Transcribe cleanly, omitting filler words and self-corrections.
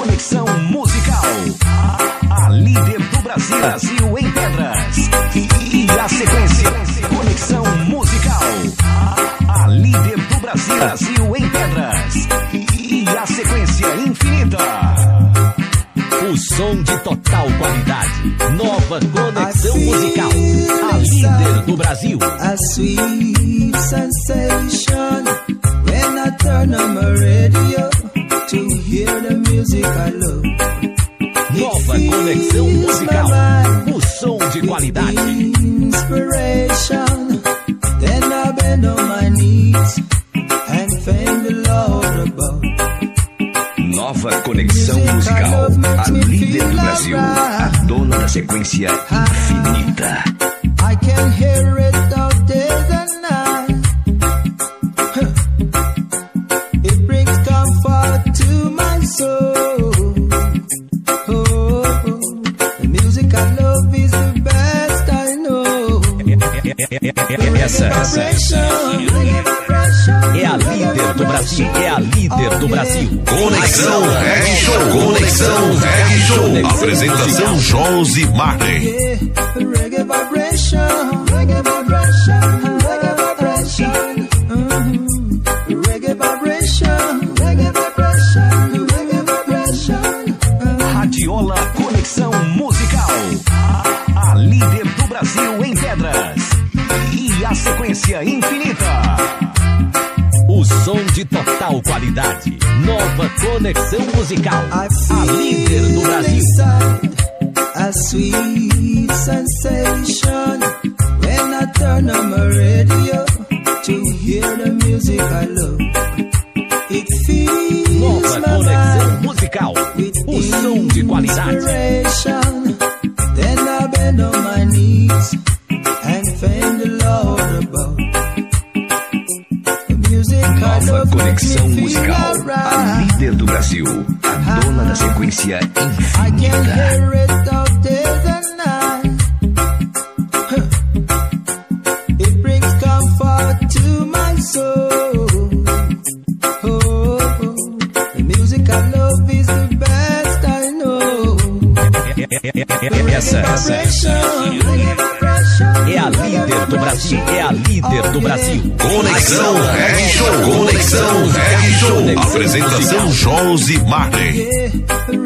Conexão Musical. A líder do Brasil em pedras. E a sequência. Conexão Musical. A líder do Brasil em pedras. E a sequência infinita. O som de total qualidade. Nova Conexão Musical. A líder do Brasil. A sweet sensation when I turn on my radio to hear the music I love. Nova Conexão Musical. O som de qualidade. Inspiration. Then I bend on my knees and thank the Lord above. Nova Conexão Musical, a líder do Brasil, a dona da sequência infinita. I can hear it all day and night. It brings comfort to my soul. The music I love is the best I know. Essa é a líder do Brasil, é a líder do Brasil. Conexão Reggae Show, Conexão Reggae Show. Apresentação Josi Marley. Reggae vibration, reggae vibration, reggae vibration. Reggae vibration, reggae vibration, reggae vibration. Radiola Conexão Musical. A líder do Brasil em pedras. E a sequência infinita. O som de total qualidade. Nova Conexão Musical. A líder do Brasil. A sweet sensation when I turn on my radio to hear the music I love. It fills Nova my Conexão mind Musical. with O som de qualidade. inspiration. Then I bend on my knees and thank the Lord above. Nova Conexão Musical. A líder do Brasil, a dona da sequência I can infinita. hear it all day and night. It brings comfort to my soul. The music I love is the best I know. Essa é a líder do Brasil, é a líder do Brasil. Conexão Reggae Show, Conexão Reggae Show. Apresentação Josi Marley.